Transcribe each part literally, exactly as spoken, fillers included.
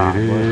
ามเว้ย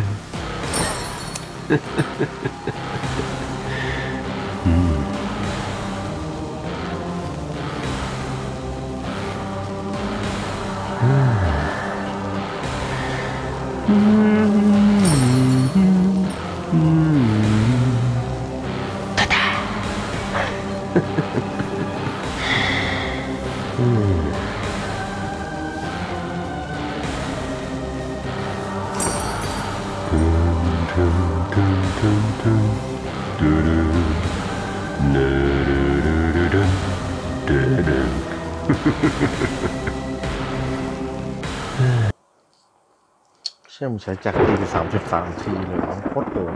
เชื่อมใช้จากทีสามสิบสามทีเลยโคตรโหด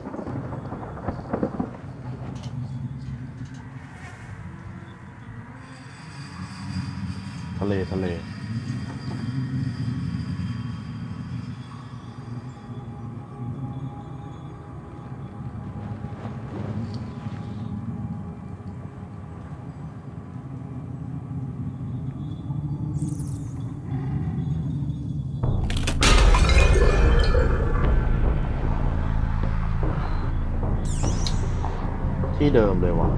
ทะเลทะเลที่เดิมเลยว่ะ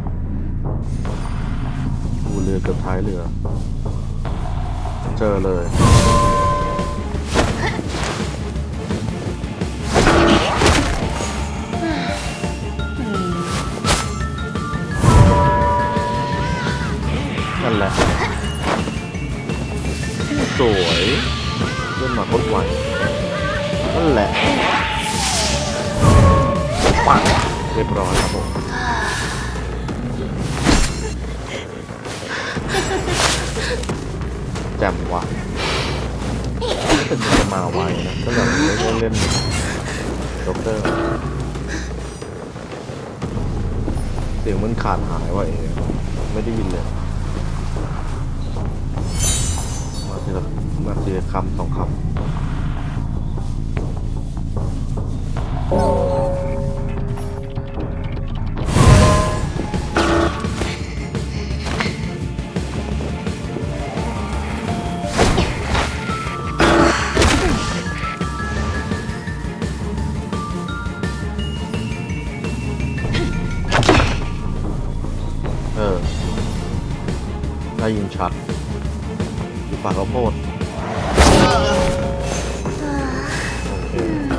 ดูเรือเกือบท้ายเรือเจอเลยนั่นแหละสวยเล่นมาโคตรไวนั่นแหละปังเรียบร้อยครับผมแจ่มว่ะแต่จะมาไวนะก็แบบไม่ได้เล่นด็อกเตอร์เสียงมันขาดหายว่ะเองไม่ได้ยินเลยมาทีละมาทีละคำสองคำได้ยินชัดอยู่ปากข้าวโพดโอเค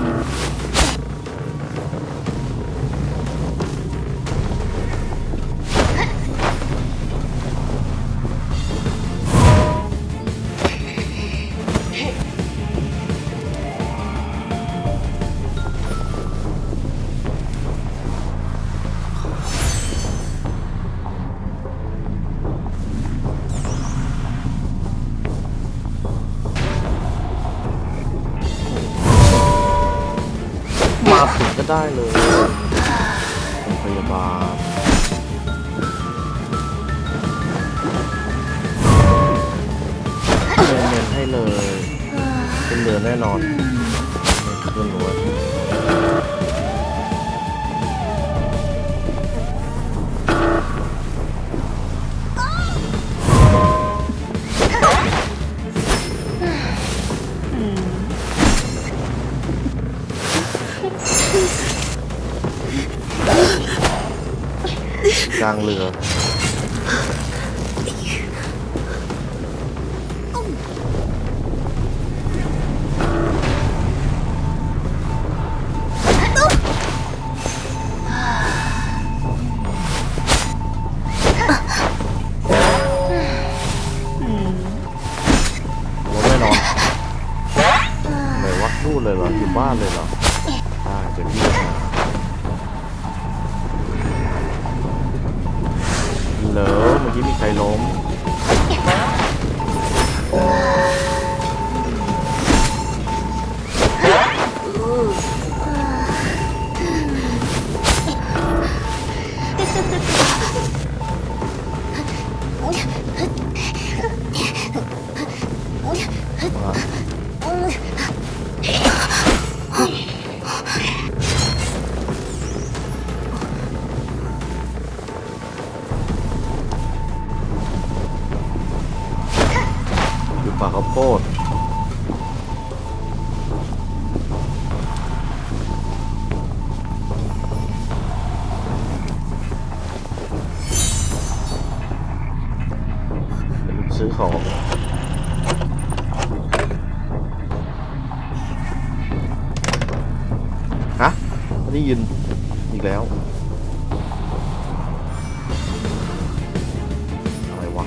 มาถึงก็ได้เลยพยาบาลเน้นๆให้เลยเป็นเรือแน่นอนไม่ขึ้นหัวกลางเรือแน่นอนไหนวัดนู่นเลยเหรออยู่บ้านเลยเหรออ่าเดี๋ยวพี่จะเหรอเมื่อกี้มีใครล้มปากข้าวโพดซื้อของฮะไม่ได้ยินอีกแล้วอะไรวะ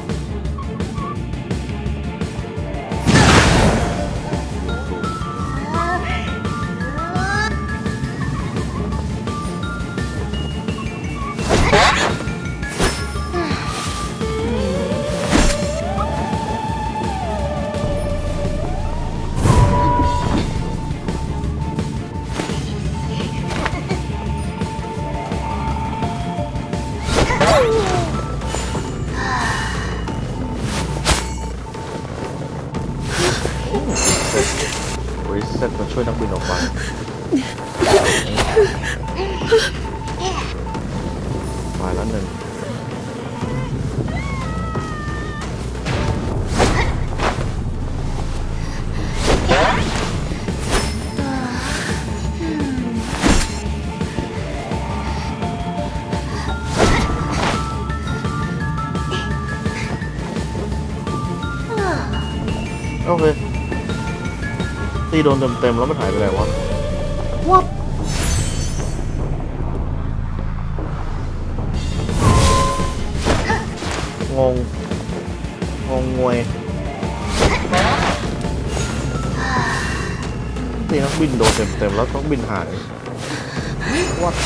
บริษัทมาช่วยนักบินออกมาตายแล้วหนึ่งโอเคตีโดนเต็มๆแล้วมันหายไปไหนวะวับงงงงงวยตีนักบินโดนเต็มๆแล้วต้องบินหายวับ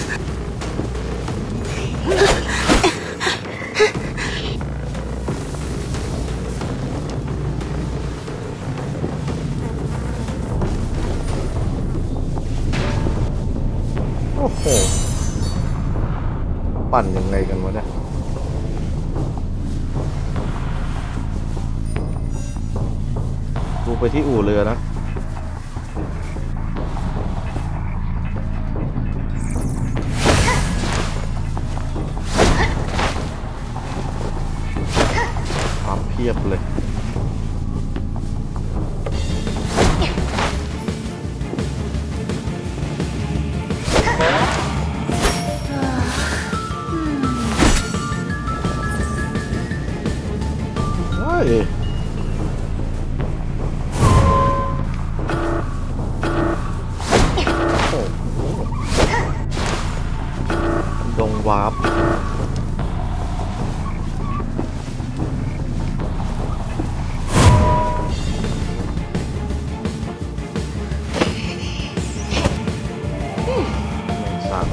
โอ้โหปั่นยังไงกันวะเนี่ยดูไปที่อู่เรือนะความเพียบเลยดงวาร์ปสาม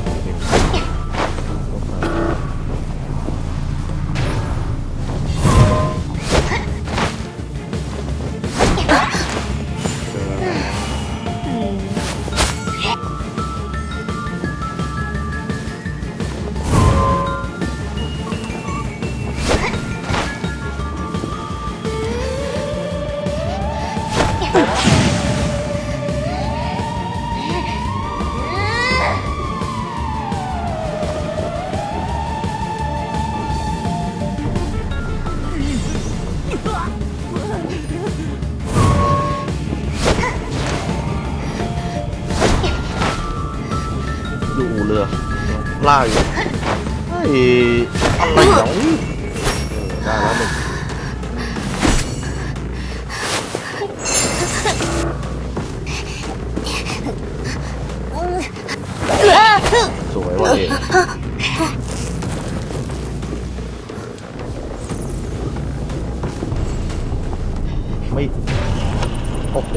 ดูเรือล่าอยู่ไอ้อะไรเหรอได้แล้วหนึ่งสวยว่ะเองไม่โอ้โห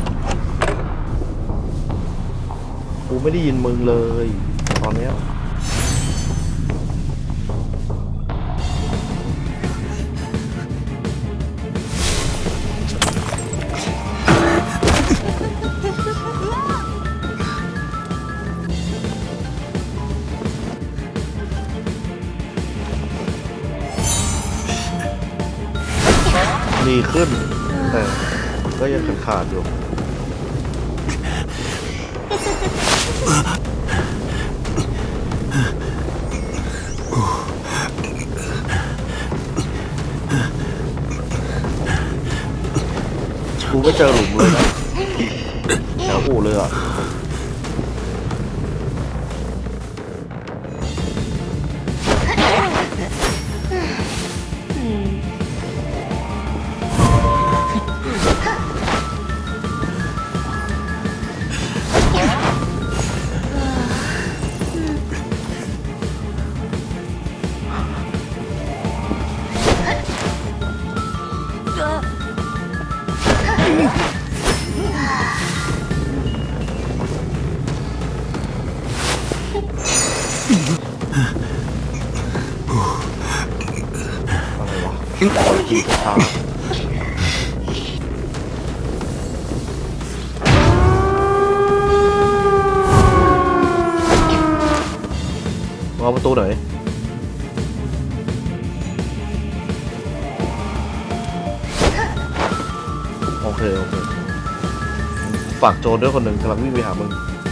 กูไม่ได้ยินมึงเลยตอนเนี้ยดีขึ้นแต่ก็ยังขาดๆอยู่กูไม่เจอหลุมเลยนะแถวอู่เลยอ่ะอะไรวะขี่ช้าเอาประตูไหนโอเคโอเคฝากโจรด้วยคนหนึ่งกำลังวิ่งไปหามึง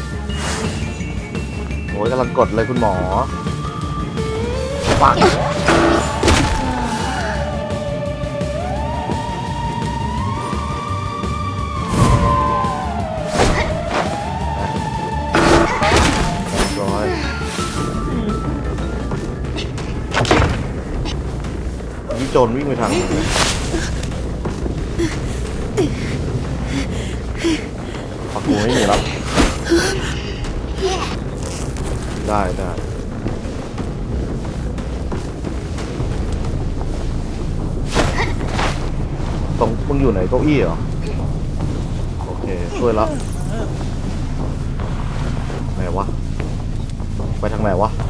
โอ้ยกำลังกดเลยคุณหมอปังร้อยนี่โจรวิ่งไปทางไหนปักหัวไม่มีแล้วได้ได้ตรงมึงอยู่ไหนเก้าอี้เหรอโอเคช่วยแล้วไหนวะไปทางไหนวะ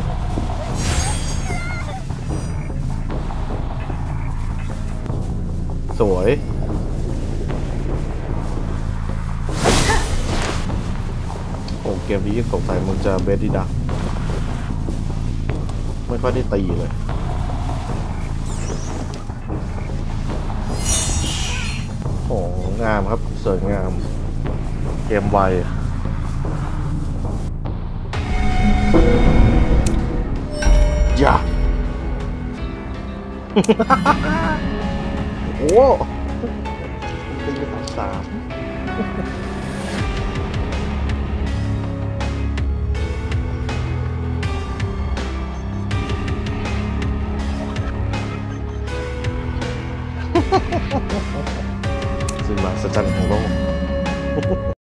สวยโอ้เกมนี้ยังสงสัยมึงจะเบสดีดักไม่ค่อยได้ตีเลยโอ้งามครับสวยงามเกมไวอย่า โอ้ตีไปสามสามสิ่งมหัศจรรย์ของโลก